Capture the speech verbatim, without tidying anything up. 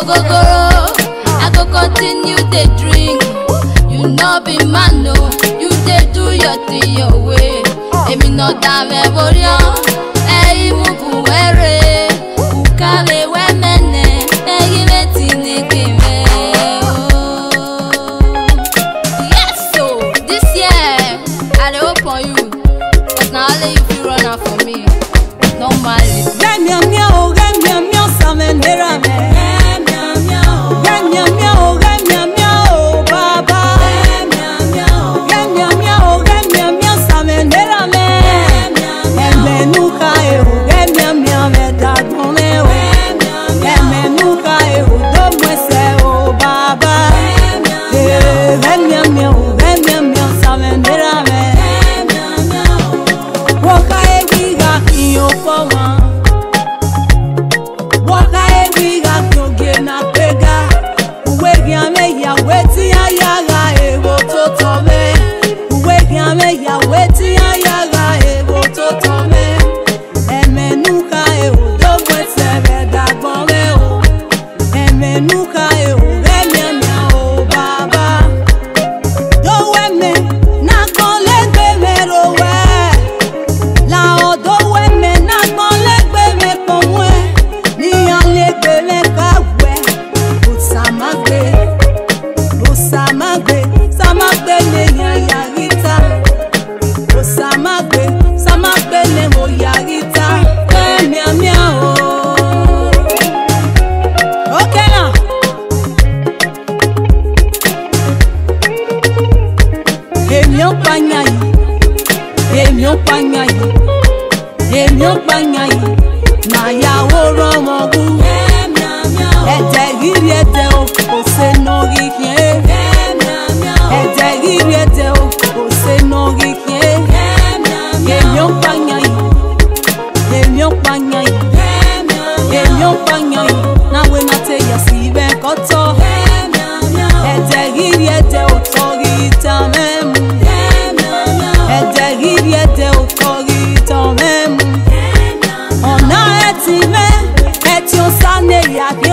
ogogoro, I go continue to drink. You know be man no, you dey do your thing your way. Emi no da me borio, e imu buere, ukale we mene, e giveti nikime. Yes so, this year I dey hope on you, cause now only you fit run out for me. Normally. Emiamia oh, emiamia samendera me. Emiamia oh, emiamia oh, emiamia oh, Baba. Emiamia oh, emiamia oh, emiamia samendera me. Emenuka e oh, emiamia me dagone oh. Emenuka e oh, domwese oh, Baba. Emiamia oh, emiamia samendera me. Woka e wiga iyo foma. Woka e wiga kyoge na pega. Uwegi ame ya weti ya yaga e woto tome. Uwegi ame ya weti ya yaga e woto tome. Emenuka e udo mwese veda gome o. Emenuka e ugemia o Baba. Do weme na kole gbeme rowe. La odo weme na kole gbeme komwe. Ni ale gbeme kawe. Usamagbe, usamagbe, samagbe ne yayarita. Usamagbe, samagbe ne moyarita. Emiamia o. Okay now. Emiopanya yi, emiopanya yi, emiopanya yi. Na ya woro mogu. Ede giri ede o, ose no gikye. Ede giri ede o, ose no gikye. Emiopanya yi, emiopanya yi, emiopanya yi. Na we na te yasibe koto. Ede giri ede o, togi tamemu. Ede giri ede o, togi tamemu. Ona etime, eti osane ya.